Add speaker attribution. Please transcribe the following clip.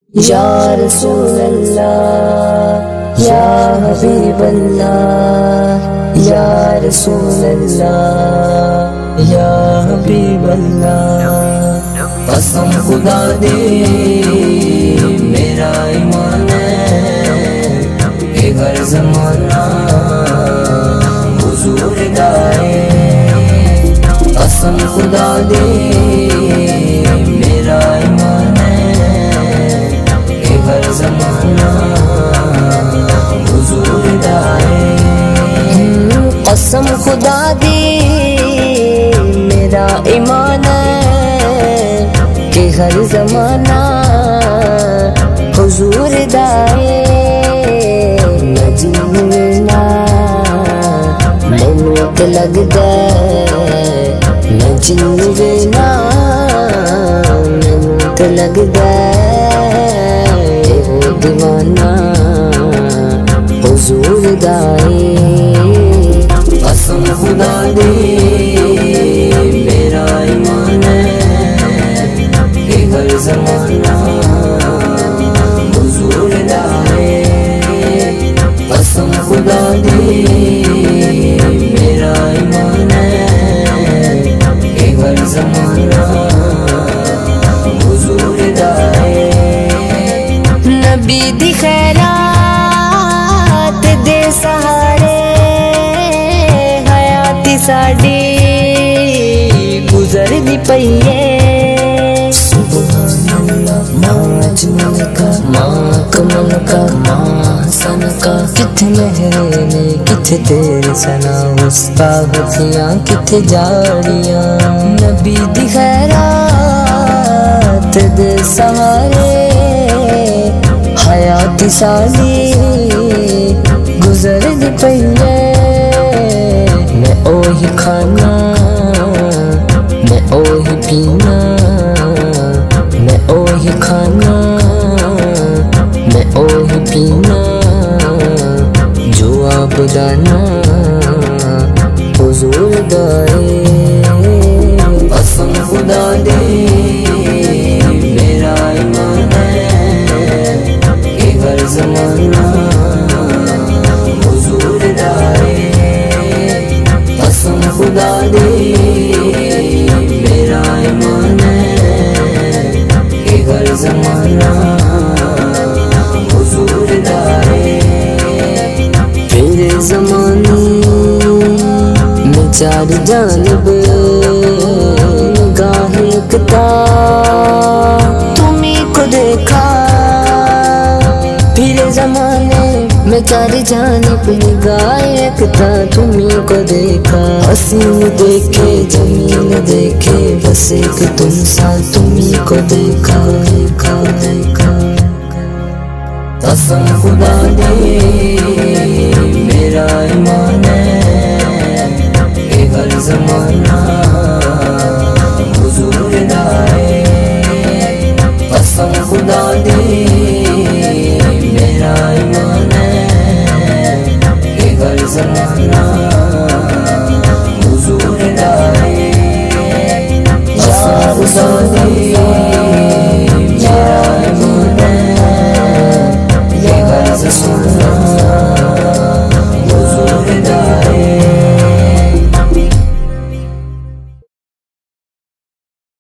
Speaker 1: या रसूल अल्लाह या हबीब अल्लाह या रसूल अल्लाह या हबीब अल्लाह। कसम खुदा दे मेरा ईमान है कि हर ज़माना हुजूर गाए। कसम खुदा दे मेरा ईमान हर ज़माना हुजूर गाए। कसम खुदा दी मेरा ईमान है कि हर ज़माना हुजूर गाए। न जिन्ना मैनू ते लगदा न जिन्ना मैनू ते लगदा दीवाना हुजूर गाए। कसम खुदा दे मेरा ईमान है कि हर ज़माना हुजूर गाए। कसम खुदा दे मेरा ईमान है कि हर ज़माना हुजूर गाए। नबी दी खैरात दे सहारे हयाती साडी गुजरदी पई है। सुबहानल्लाह मां अजमल का मां कमल का मां हसन का किथे मेहरे ने किथे तेरे सना उस्ता होतियां किथे जाड़ियां। नबी दी खैरात दे सहारे हयाती साडी गुजरदी पई है। मैं ओही खाना मैं ओही पीना मैं ओही खाना मैं ओही पीना जो आप दाना हुजूर गाए। कसम खुदा दे मेरा ईमान है कि हर ज़माना हुजूर गाए। कसम खुदा दे मेरा ईमान है कि हर ज़माना हुजूर गाए। तेरे ज़माने में चार जानिब निगाह एकता तुम्हीं को देखा। फिर ज़माने में चार जानिब निगाह एकता तुम्हीं को देखा। हसीन देखे जमीन देखे बस एक तुम सा तुम्हीं को देखा देखा देखा। कसम खुदा दे मेरा ईमान है कि हर ज़माना हुजूर गाए। कसम खुदा दे मेरा ईमान है कि हर ज़माना हुजूर गाए। कसम खुदा दे